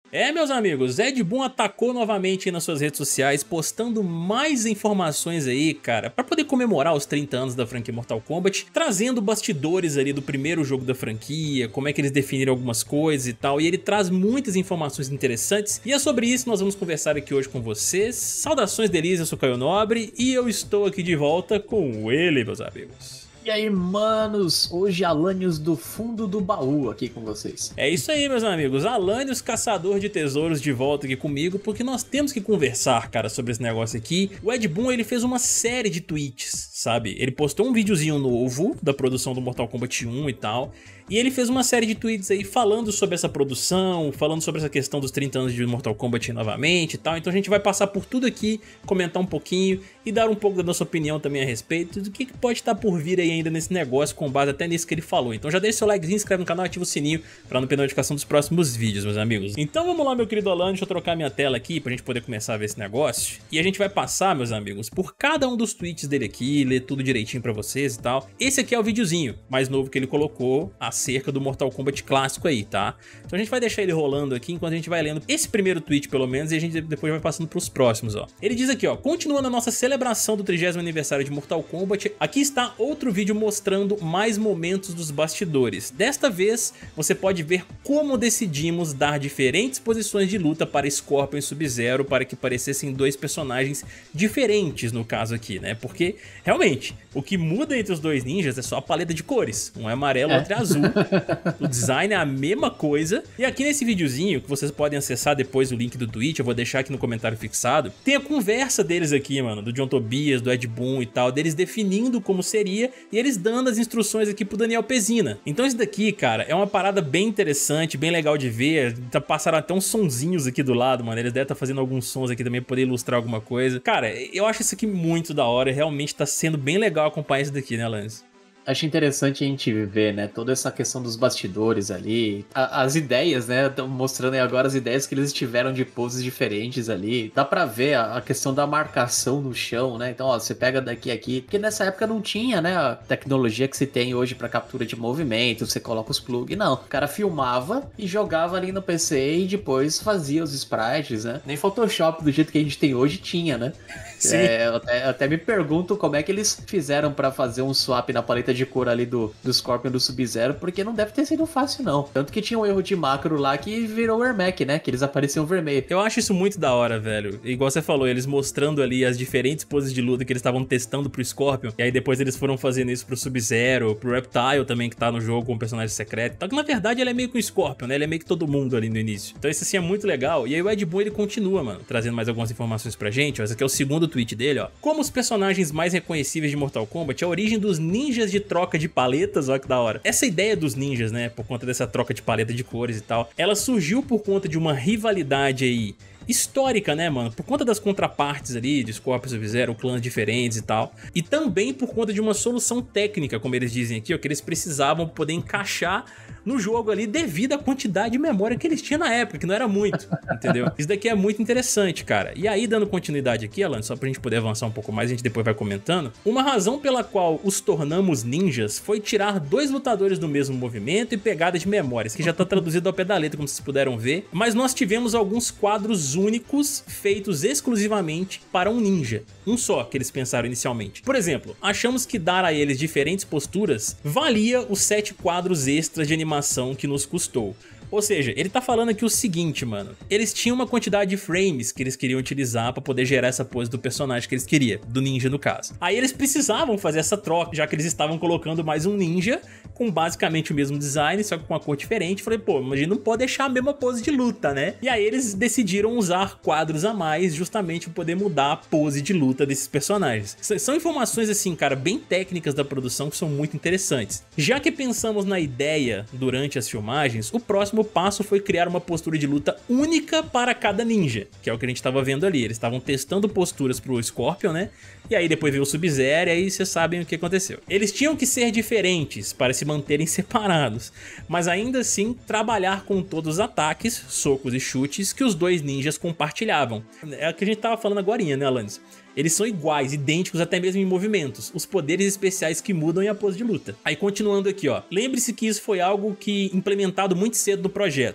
É, meus amigos, Ed Boon atacou novamente nas suas redes sociais, postando mais informações aí, cara, pra poder comemorar os 30 anos da franquia Mortal Kombat, trazendo bastidores ali do primeiro jogo da franquia, como é que eles definiram algumas coisas e tal, e ele traz muitas informações interessantes, e é sobre isso que nós vamos conversar aqui hoje com vocês. Saudações delícias, eu sou Caio Nobre, e eu estou aqui de volta com ele, meus amigos. E aí, manos, hoje Alanios do fundo do baú aqui com vocês. É isso aí, meus amigos, Alanios, caçador de tesouros, de volta aqui comigo, porque nós temos que conversar, cara, sobre esse negócio aqui. O Ed Boon, ele fez uma série de tweets, sabe? Ele postou um videozinho novo da produção do Mortal Kombat 1 e tal, e ele fez uma série de tweets aí falando sobre essa produção, falando sobre essa questão dos 30 anos de Mortal Kombat novamente e tal. Então a gente vai passar por tudo aqui, comentar um pouquinho e dar um pouco da nossa opinião também a respeito do que pode estar por vir aí ainda nesse negócio, com base até nisso que ele falou. Então já deixa seu likezinho, inscreve no canal, ativa o sininho pra não perder a notificação dos próximos vídeos, meus amigos. Então vamos lá, meu querido Alan, deixa eu trocar minha tela aqui pra gente poder começar a ver esse negócio. E a gente vai passar, meus amigos, por cada um dos tweets dele aqui, ler tudo direitinho pra vocês e tal. Esse aqui é o videozinho mais novo que ele colocou acerca do Mortal Kombat clássico aí, tá? Então a gente vai deixar ele rolando aqui enquanto a gente vai lendo esse primeiro tweet pelo menos, e a gente depois vai passando pros próximos, ó. Ele diz aqui, ó: continuando a nossa celebração do 30º aniversário de Mortal Kombat, aqui está outro vídeo mostrando mais momentos dos bastidores. Desta vez, você pode ver como decidimos dar diferentes posições de luta para Scorpion e Sub-Zero para que parecessem dois personagens diferentes no caso aqui, né? Porque, realmente, o que muda entre os dois ninjas é só a paleta de cores. Um é amarelo, outro é azul. O design é a mesma coisa. E aqui nesse videozinho, que vocês podem acessar depois o link do Twitch, eu vou deixar aqui no comentário fixado, tem a conversa deles aqui, mano, do John Tobias, do Ed Boon e tal, deles definindo como seria e eles dando as instruções aqui pro Daniel Pezina. Então isso daqui, cara, é uma parada bem interessante, bem legal de ver. Passaram até uns sonzinhos aqui do lado, mano. Eles devem estar fazendo alguns sons aqui também pra poder ilustrar alguma coisa. Cara, eu acho isso aqui muito da hora. Realmente tá sendo bem legal acompanhar isso daqui, né, Lance? Acho interessante a gente ver, né, toda essa questão dos bastidores ali, as ideias, né, estão mostrando aí agora as ideias que eles tiveram de poses diferentes ali. Dá pra ver a questão da marcação no chão, né, então ó, você pega daqui a aqui, porque nessa época não tinha, né, a tecnologia que se tem hoje pra captura de movimento, você coloca os plugs, não. O cara filmava e jogava ali no PC e depois fazia os sprites, né. Nem Photoshop do jeito que a gente tem hoje tinha, né. Sim. Eu até me pergunto como é que eles fizeram pra fazer um swap na paleta de cor ali do Scorpion e do Sub-Zero, porque não deve ter sido fácil não. Tanto que tinha um erro de macro lá que virou o Ermac, né? Que eles apareciam vermelho. Eu acho isso muito da hora, velho. Igual você falou, eles mostrando ali as diferentes poses de luta que eles estavam testando pro Scorpion, e aí depois eles foram fazendo isso pro Sub-Zero, pro Reptile também, que tá no jogo com um personagem secreto. Então que na verdade ele é meio que o Scorpion, né? Ele é meio que todo mundo ali no início. Então isso assim é muito legal. E aí o Ed Boon, ele continua, mano, trazendo mais algumas informações pra gente. Ó, esse aqui é o segundo tweet dele, ó. Como os personagens mais reconhecíveis de Mortal Kombat, a origem dos ninjas de troca de paletas, ó que da hora. Essa ideia dos ninjas, né, por conta dessa troca de paleta de cores e tal, ela surgiu por conta de uma rivalidade aí histórica, né, mano? Por conta das contrapartes ali, de Scorpion e Sub-Zero, clãs diferentes e tal. E também por conta de uma solução técnica, como eles dizem aqui, ó, que eles precisavam poder encaixar no jogo ali devido à quantidade de memória que eles tinham na época, que não era muito, entendeu? Isso daqui é muito interessante, cara. E aí, dando continuidade aqui, Alan, só pra gente poder avançar um pouco mais, a gente depois vai comentando. Uma razão pela qual os tornamos ninjas foi tirar dois lutadores do mesmo movimento e pegada de memórias, que já tá traduzido ao pé da letra, como vocês puderam ver. Mas nós tivemos alguns quadros únicos feitos exclusivamente para um ninja. Um só que eles pensaram inicialmente. Por exemplo, achamos que dar a eles diferentes posturas valia os 7 quadros extras de animação que nos custou. Ou seja, ele tá falando aqui o seguinte, mano. Eles tinham uma quantidade de frames que eles queriam utilizar pra poder gerar essa pose do personagem que eles queriam, do ninja no caso. Aí eles precisavam fazer essa troca, já que eles estavam colocando mais um ninja com basicamente o mesmo design, só que com uma cor diferente. Falei, pô, mas a gente não pode deixar a mesma pose de luta, né? E aí eles decidiram usar quadros a mais justamente pra poder mudar a pose de luta desses personagens. São informações assim, cara, bem técnicas da produção que são muito interessantes. Já que pensamos na ideia durante as filmagens, o próximo passo foi criar uma postura de luta única para cada ninja, que é o que a gente tava vendo ali. Eles estavam testando posturas pro Scorpion, né? E aí depois veio o Sub-Zero e aí vocês sabem o que aconteceu. Eles tinham que ser diferentes para se manterem separados, mas ainda assim trabalhar com todos os ataques, socos e chutes que os dois ninjas compartilhavam. É o que a gente tava falando agorinha, né, Alanis? Eles são iguais, idênticos até mesmo em movimentos, os poderes especiais que mudam e a pose de luta. Aí continuando aqui, ó. Lembre-se que isso foi algo que implementado muito cedo no projeto.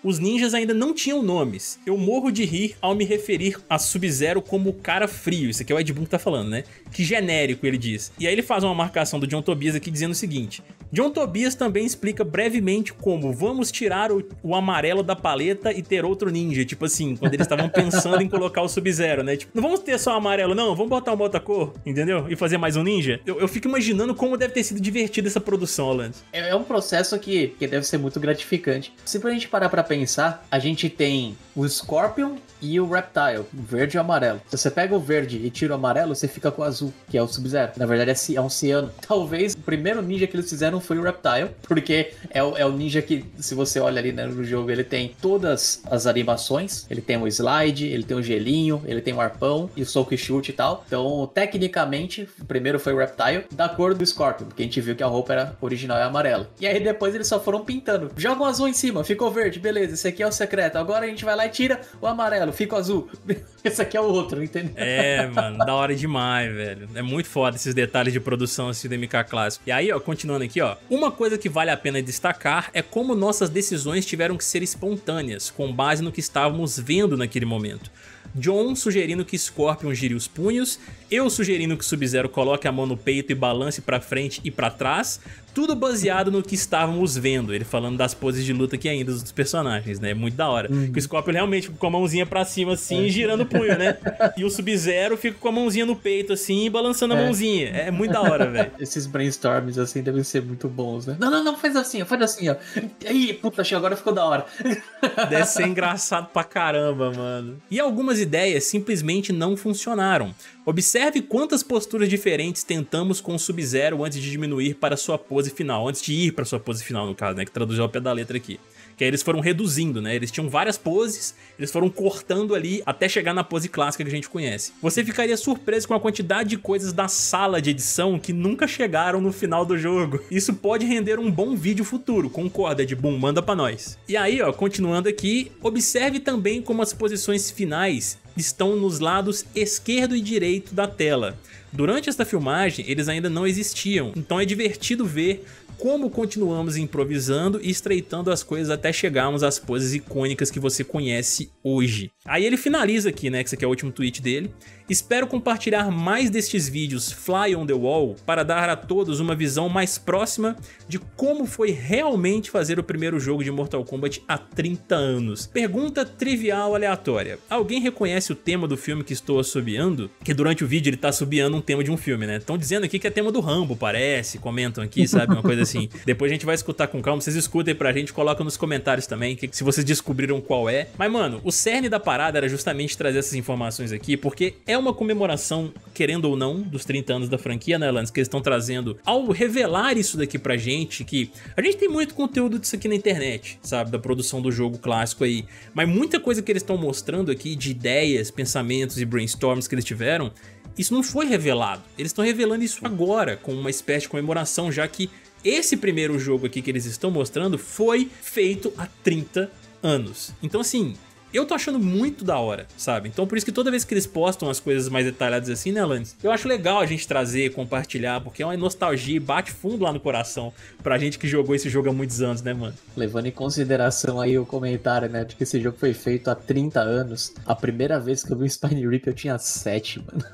os ninjas ainda não tinham nomes. Eu morro de rir ao me referir a Sub-Zero como o cara frio. Isso aqui é o Ed Boon que tá falando, né? Que genérico, ele diz. E aí ele faz uma marcação do John Tobias aqui dizendo o seguinte: John Tobias também explica brevemente como vamos tirar o amarelo da paleta e ter outro ninja. Tipo assim, quando eles estavam pensando em colocar o Sub-Zero, né? Tipo, não vamos ter só o amarelo, não. Vamos botar uma outra cor, entendeu? E fazer mais um ninja. Eu fico imaginando como deve ter sido divertida essa produção, Alan. É um processo que deve ser muito gratificante. Se a gente parar pra pensar, a gente tem o Scorpion e o Reptile, verde e amarelo. Se você pega o verde e tira o amarelo, você fica com o azul, que é o Sub-Zero. Na verdade é um ciano. Talvez o primeiro ninja que eles fizeram foi o Reptile, porque é o ninja que, se você olha ali, né, no jogo, ele tem todas as animações. Ele tem o slide, ele tem o gelinho, ele tem o arpão e o soco e chute e tal. Então, tecnicamente, o primeiro foi o Reptile, da cor do Scorpion, porque a gente viu que a roupa era original e amarela. E aí depois eles só foram pintando. Joga um azul em cima, ficou verde, beleza, esse aqui é o secreto. Agora a gente vai lá e tira o amarelo, fica o azul. Esse aqui é o outro, entendeu? É, mano, da hora demais, velho. É muito foda esses detalhes de produção assim do MK Clássico. E aí, ó, continuando aqui, ó. Uma coisa que vale a pena destacar é como nossas decisões tiveram que ser espontâneas, com base no que estávamos vendo naquele momento. John sugerindo que Scorpion gire os punhos, eu sugerindo que Sub-Zero coloque a mão no peito e balance pra frente e pra trás, tudo baseado no que estávamos vendo, ele falando das poses de luta aqui ainda dos personagens, né, muito da hora. Que o Scorpion realmente fica com a mãozinha pra cima assim, girando o punho, né, e o Sub-Zero fica com a mãozinha no peito assim, balançando a mãozinha, é muito da hora, velho. Esses brainstorms assim devem ser muito bons, né? Não, faz assim, ó. Ih, puta, achei, agora ficou da hora. Deve ser engraçado pra caramba, mano. E algumas ideias simplesmente não funcionaram. Observe quantas posturas diferentes tentamos com o Sub-Zero antes de diminuir para sua pose final. Antes de ir para sua pose final, no caso, né? Que traduziu ao pé da letra aqui. Que aí eles foram reduzindo, né? Eles tinham várias poses, eles foram cortando ali até chegar na pose clássica que a gente conhece. Você ficaria surpreso com a quantidade de coisas da sala de edição que nunca chegaram no final do jogo. Isso pode render um bom vídeo futuro, concorda, Ed Boon? Manda pra nós. E aí, ó, continuando aqui, observe também como as posições finais estão nos lados esquerdo e direito da tela. Durante esta filmagem, eles ainda não existiam, então é divertido ver como continuamos improvisando e estreitando as coisas até chegarmos às poses icônicas que você conhece hoje. Aí ele finaliza aqui, né, que esse aqui é o último tweet dele. Espero compartilhar mais destes vídeos Fly on the Wall para dar a todos uma visão mais próxima de como foi realmente fazer o primeiro jogo de Mortal Kombat há 30 anos. Pergunta trivial aleatória. Alguém reconhece o tema do filme que estou assobiando? Que durante o vídeo ele tá assobiando um tema de um filme, né? Estão dizendo aqui que é tema do Rambo, parece, comentam aqui, sabe? Uma coisa assim. Depois a gente vai escutar com calma, vocês escutem pra gente, coloca nos comentários também, se vocês descobriram qual é. Mas, mano, o cerne da parada era justamente trazer essas informações aqui, porque é uma comemoração, querendo ou não, dos 30 anos da franquia, né, Lance? Que eles estão trazendo ao revelar isso daqui pra gente, que a gente tem muito conteúdo disso aqui na internet, sabe? Da produção do jogo clássico aí. Mas muita coisa que eles estão mostrando aqui, de ideias, pensamentos e brainstorms que eles tiveram, isso não foi revelado. Eles estão revelando isso agora, com uma espécie de comemoração, já que esse primeiro jogo aqui que eles estão mostrando foi feito há 30 anos. Então, assim, eu tô achando muito da hora, sabe? Então por isso que toda vez que eles postam as coisas mais detalhadas assim, né, Alanis? Eu acho legal a gente trazer, compartilhar, porque é uma nostalgia e bate fundo lá no coração pra gente que jogou esse jogo há muitos anos, né, mano? Levando em consideração aí o comentário, né, de que esse jogo foi feito há 30 anos, a primeira vez que eu vi o Spine Rip eu tinha 7, mano.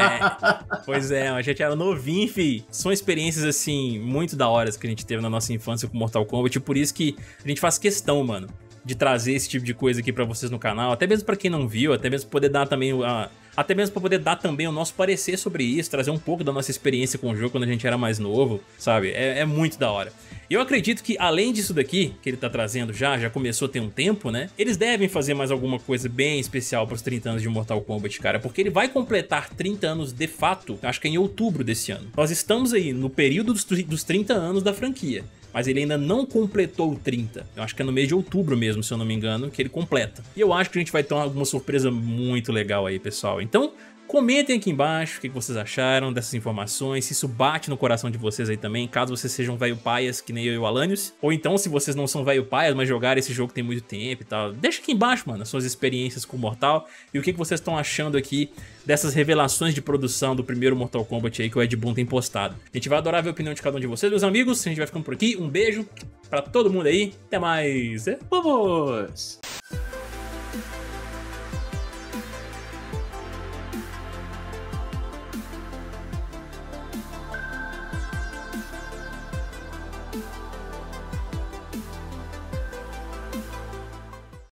Pois é, a gente era novinho, fi. São experiências, assim, muito da hora que a gente teve na nossa infância com Mortal Kombat, e por isso que a gente faz questão, mano, de trazer esse tipo de coisa aqui pra vocês no canal, até mesmo pra quem não viu, até mesmo pra poder dar também o nosso parecer sobre isso, trazer um pouco da nossa experiência com o jogo quando a gente era mais novo, sabe? É muito da hora. E eu acredito que além disso daqui, que ele tá trazendo já começou a ter um tempo, né? Eles devem fazer mais alguma coisa bem especial pros 30 anos de Mortal Kombat, cara, porque ele vai completar 30 anos de fato, acho que é em outubro desse ano. Nós estamos aí no período dos 30 anos da franquia, mas ele ainda não completou 30. Eu acho que é no mês de outubro mesmo, se eu não me engano, que ele completa. E eu acho que a gente vai ter alguma surpresa muito legal aí, pessoal. Então, Comentem aqui embaixo o que vocês acharam dessas informações, se isso bate no coração de vocês aí também, caso vocês sejam velho paias que nem eu e o Alanios. Ou então, se vocês não são velho paias, mas jogaram esse jogo tem muito tempo e tal, deixa aqui embaixo, mano, as suas experiências com o Mortal e o que vocês estão achando aqui dessas revelações de produção do primeiro Mortal Kombat aí que o Ed Boon tem postado. A gente vai adorar ver a opinião de cada um de vocês, meus amigos. A gente vai ficando por aqui. Um beijo pra todo mundo aí. Até mais. Vamos!